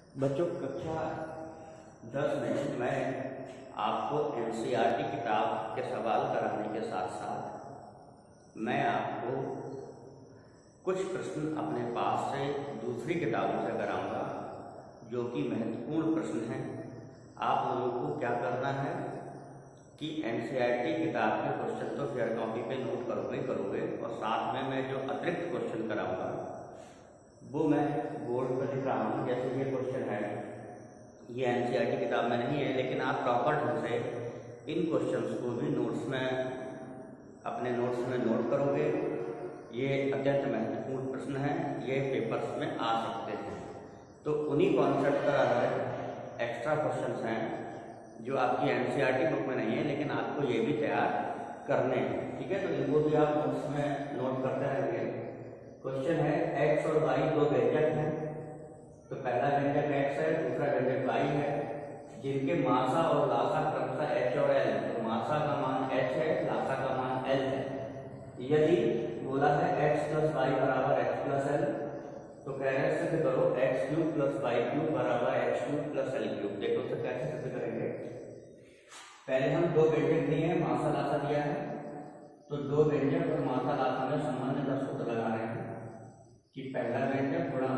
बच्चों, कक्षा 10 में मैं आपको एनसीईआरटी किताब के सवाल कराने के साथ साथ मैं आपको कुछ प्रश्न अपने पास से दूसरी किताबों से कराऊंगा, जो कि महत्वपूर्ण प्रश्न हैं। आप लोगों को क्या करना है कि एनसीईआरटी किताब के क्वेश्चन तो फेयर कॉपी पे नोट करोगे और साथ में मैं जो अतिरिक्त क्वेश्चन कराऊंगा वो मैं बोर्ड पर लिख रहा हूँ। जैसे ये क्वेश्चन है, ये एनसीईआरटी किताब में नहीं है, लेकिन आप प्रॉपर ढंग से इन क्वेश्चंस को भी अपने नोट्स में नोट करोगे। ये अत्यंत महत्वपूर्ण प्रश्न है, ये पेपर्स में आ सकते हैं। तो उन्हीं कॉन्सेप्ट पर आधारित एक्स्ट्रा क्वेश्चंस हैं जो आपकी एनसीईआरटी बुक में नहीं है, लेकिन आपको ये भी तैयार करने हैं। ठीक है, तो इनको भी आप नोट्स में नोट करते रहेंगे। क्वेश्चन है, एक्स और वाई दो व्यंजक हैं। तो पहला व्यंजक एक्स है, दूसरा व्यंजक वाई है, जिनके मासा और लासा क्रमशः एच और एल है। तो मासा का मान एच है, लासा का मान एल है। यदि बोला है एक्स प्लस वाई बराबर एक्स प्लस एल, तो कह रहे हैं सिद्ध करो X cube plus Y cube बराबर X cube plus L cube. देखो तो कैसे सिद्ध करेंगे। पहले हम दो व्यंजक दिए हैं, मासा लासा दिया है, तो दो व्यंजक और मासा लासा में संबंध का सूत्र लगा रहे हैं कि पहला व्यंजक गुणा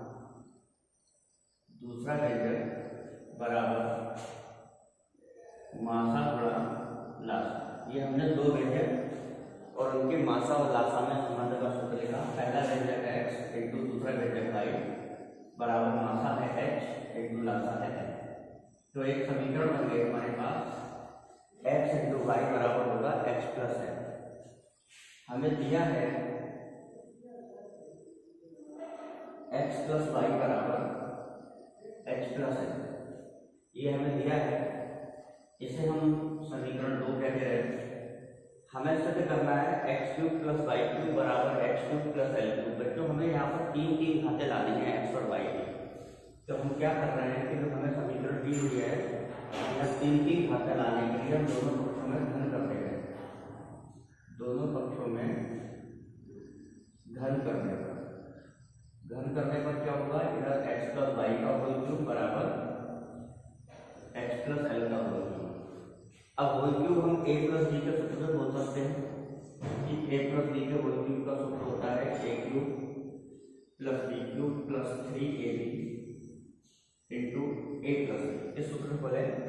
दूसरा व्यंजक बराबर मासा गुणा लासा। ये हमने दो व्यंजक और उनके मासा और लासा में संबंध का सूत्र लिखा। पहला व्यंजक है एक्स इंटू दूसरा व्यंजक वाई बराबर मासा है एच इंटू लासा है एल। तो एक समीकरण बन गई हमारे पास, एक्स इंटू वाई बराबर होगा एक्स प्लस एल। हमें दिया है एक्स प्लस वाई बराबर एच प्लस एल, ये हमें दिया है। इसे हम समीकरण 2 कहते हैं। हमें सिद्ध करना है X cube plus Y cube बराबर X cube plus L cube. बच्चों, हमें यहाँ पर तीन घातें लानी है एक्स और वाई की। तो हम क्या कर रहे हैं कि जो हमें समीकरण दी हुई है, यहाँ तीन घातें लाने के लिए हम दोनों पक्षों में घन कर देंगे। दोनों पक्षों में घन करने पर क्या होगा, इधर एक्स प्लस वाई का होल क्यूब बराबर एक्स प्लस एल का होल क्यूब। अब होल क्यूब हम ए प्लस बी के सूत्र से बोल सकते हैं कि ए प्लस बी के होल क्यूब का सूत्र होता है A cube plus B cube plus 3ab into A plus B. इस सूत्र को लें,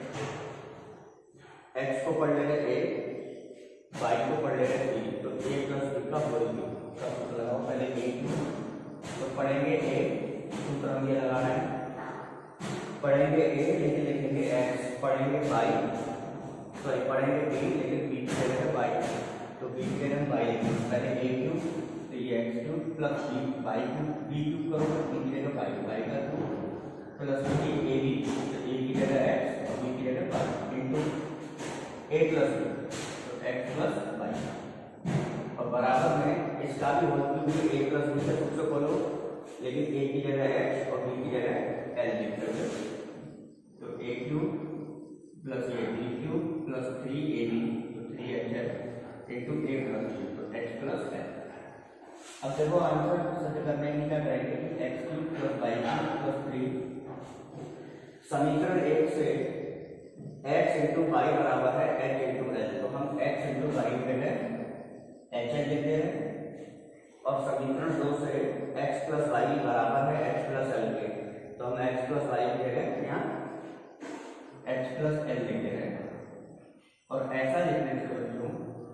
एक्स को पढ़ लेंगे ए, वाई को पढ़ लेंगे बी। तो ए प्लस बी का होल क्यूब का सूत्र लगाओ। पहले ए क्यूब तो पढ़ेंगे ए, सूत्र हम ये लगा रहे हैं, पढ़ेंगे ए लेकिन लिखेंगे एक्स, पढ़ेंगे वाई सॉरी पढ़ेंगे बी लेकिन बी की जगह है वाई, तो बी की जगह वाई लिखेंगे। पहले ए क्यूब तो ये X cube plus B Y cube, B cube करोगे बी की जगह वाई का cube plus B A B, तो ए की जगह एक्स और बी की जगह Y into A plus B, तो एक्स प्लस वाई। और बराबर में इसका भी whole cube A plus B से सूत्र खोलो, लेकिन ए की जगह एक्स और बी की जगह एल लिख दोगे। तो ए क्यूब प्लस ये बी क्यूब प्लस 3ab, तो 3hf into A plus B, तो एक्स प्लस एल। अब देखो आंसर सिद्ध करने के लिए क्या करेंगे कि X cube plus Y cube plus 3, समीकरण 1 से एक्स इंटू वाई बराबर है एच इंटू एल। तो हम एक्स इंटू वाई पे है एच एल लिखते हैं, और समीकरण 2 से एक्स प्लस वाई बराबर है एक्स प्लस एल के। तो हम एक्स प्लस वाई की जगह यहाँ एक्स प्लस एल लिखते हैं। और ऐसा लिखने से बच्चों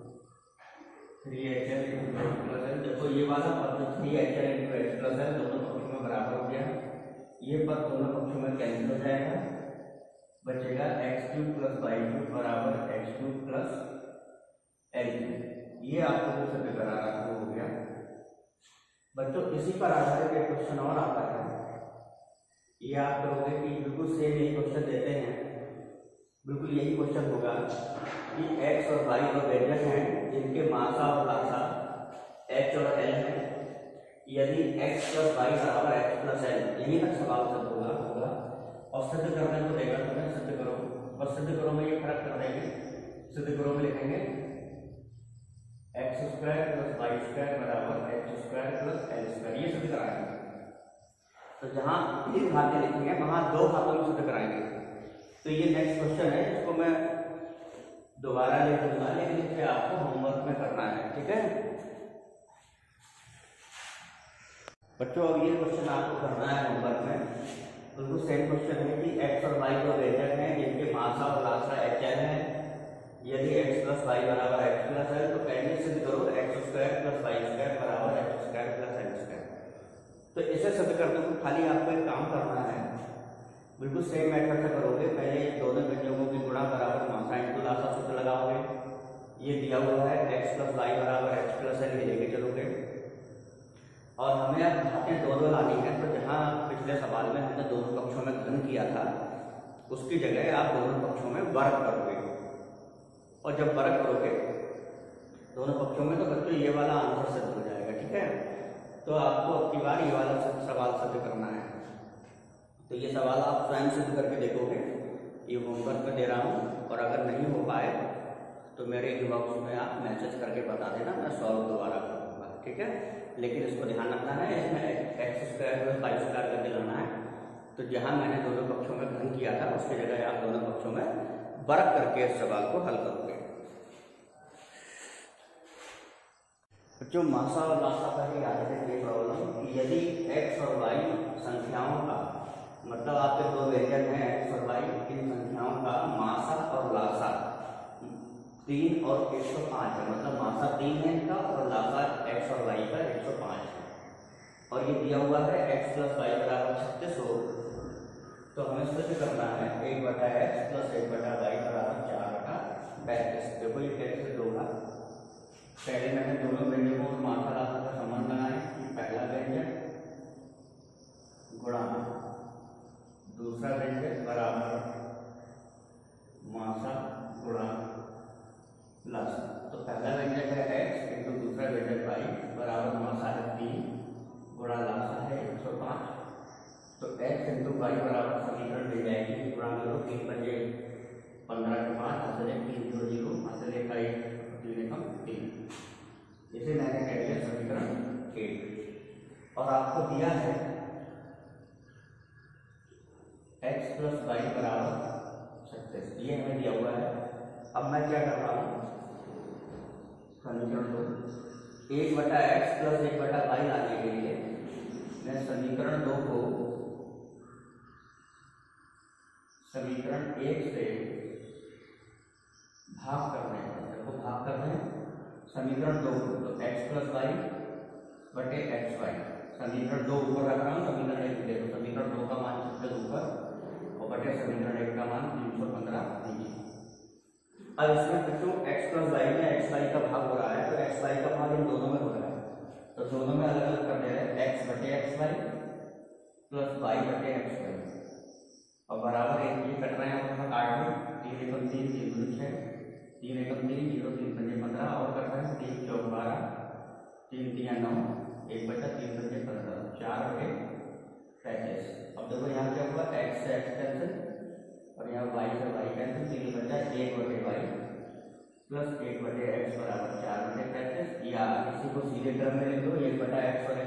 3hL into x plus L, देखो ये वाला पद 3hL into x plus L दोनों पक्षों में बराबर हो गया। ये पद दोनों पक्षों में कैंसिल हो जाएगा, बचेगा X cube plus Y cube बराबर X cube plus L cube. ये आपको जो सिद्ध करा रहा हो गया। बच्चों, इसी पर आधारित एक क्वेश्चन और आता है, ये आप करोगे कि बिल्कुल सेम ये क्वेश्चन देते हैं, बिल्कुल यही क्वेश्चन होगा कि एक्स और वाई दो व्यंजक हैं जिनके मासा और लासा एच और एल है। यदि एक्स प्लस वाई बराबर एक्स प्लस एल, यही तक सवाल सिद्ध होगा। और सिद्ध करने को देगा तुम्हें, सिद्ध करो, बस सिद्ध करो में ये फर्क कर देंगे। सिद्ध करो में लिखेंगे X square plus Y square बराबर X square plus L square, ये सिद्ध कराएंगे। तो जहाँ 3 घातें लिखी हैं वहाँ 2 घातों में सिद्ध कराएंगे। तो ये नेक्स्ट क्वेश्चन है, इसको मैं दोबारा लिख दूंगा, लेकिन इसे आपको होमवर्क में करना है, ठीक है बच्चों। अब ये क्वेश्चन आपको करना है होमवर्क में, बिल्कुल सेम क्वेश्चन है कि x और y दो व्यंजक हैं जिनके मासा और लासा HL है। यदि x प्लस वाई बराबर x प्लस है तो पहले सिद्ध करो x square plus Y square बराबर x square plus L square. तो इसे सिद्ध करने को खाली आपको एक काम करना है, बिल्कुल सेम मेथड से करोगे। पहले दोनों व्यंजकों की गुणा बराबर मासा इंटू लासा सूत्र लगाओगे। ये दिया हुआ है x प्लस वाई बराबर x प्लस एल, ये लेके चलोगे। और हमें अब घातें दोनों लानी है, तो जहाँ पिछले सवाल में हमने दोनों पक्षों में घन किया था उसकी जगह आप दोनों पक्षों में वर्ग करोगे। और जब वर्ग करोगे दोनों पक्षों में तो बच्चों ये वाला आंसर सिद्ध हो जाएगा, ठीक है। तो आपको अब की बार ये वाला सवाल सिद्ध करना है। तो ये सवाल आप स्वयं सिद्ध करके देखोगे, ये होमवर्क में दे रहा हूँ। और अगर नहीं हो पाए तो मेरे इनबॉक्स में आप मैसेज करके बता देना, मैं सॉल्व दोबारा करूँगा, ठीक है। लेकिन इसको ध्यान रखना है, इसमें x square plus Y square करके लाना है। तो जहाँ मैंने दोनों पक्षों में घन किया था उसकी जगह आप दोनों पक्षों में वर्ग करके इस सवाल को हल करोगे। बच्चों मासा और लासा का ही याद रखिए प्रॉब्लम कि यदि x और y संख्याओं का, मतलब आपके दो व्यंजक हैं x और y, इन संख्याओं का मासा और लासा 3 और 105 है, मतलब मासा 3 है इनका और लासा x और y का 105 है। और ये दिया हुआ है x प्लस वाई बराबर 36 हो, तो हमें सिद्ध करना है 1/x प्लस 1/y बराबर 4/35। देखो ये कैसे सिद्ध होगा। पहले मैंने दोनों व्यंजकों और मासा लासा का संबंध लगाया कि पहला व्यंजक गुणा दूसरा व्यंजक बराबर मासा गुणा लासा। तो पहला व्यंजक है x इंटू दूसरा व्यंजक y बराबर मासा है 3 गुणा लासा है 105। तो x इंटू वाई बराबर समीकरण मिल जाएगी, गुणा करो 3 पंजे 15 के 5 हासिल 3 0 0 हासिल 1 3 एकम 3। इसे मैंने कह दिया समीकरण 1। और आपको दिया है x प्लस वाई बराबर 36, ये हमें दिया हुआ है। अब मैं क्या कर रहा हूँ, समीकरण 2 1/x प्लस 1/y लाने के लिए मैं समीकरण 2 को समीकरण 1 से भाग करने हैं, को भाग करने हैं समीकरण 2 को। तो x प्लस वाई बटे एक्स वाई, समीकरण 2 ऊपर रख रहा हूँ, समीकरण 1 ले लो। समीकरण 2 का मान 36 ऊपर और बटे समीकरण 1 का मान 315 नीचे। अब इसमें बच्चों x प्लस वाई में एक्स वाई का भाग हो रहा है, तो एक्स वाई का भाग इन दोनों में हो रहा है, तो दोनों में अलग अलग कर दे रहे हैं x बटे एक्स वाई प्लस वाई बटे एक्स वाई। और बराबर एक ये कट रहे हैं अपना काट में 3 एकम 3 3 दूनी 6 3 एकम 3 0 3 पंजे 15 और कट रहे हैं 3 चौक 12 3 3 9 1 बचा 3 पंजे 15 4 बटे 35। अब देखो यहाँ क्या हुआ, x से x कैंसिल और यहाँ y से y कैंसिल, तो ये बचा 1 बटे y प्लस 1 बटे x बराबर 4 बटे 35। या इसी को सीधे क्रम में लिख दो, 1/x और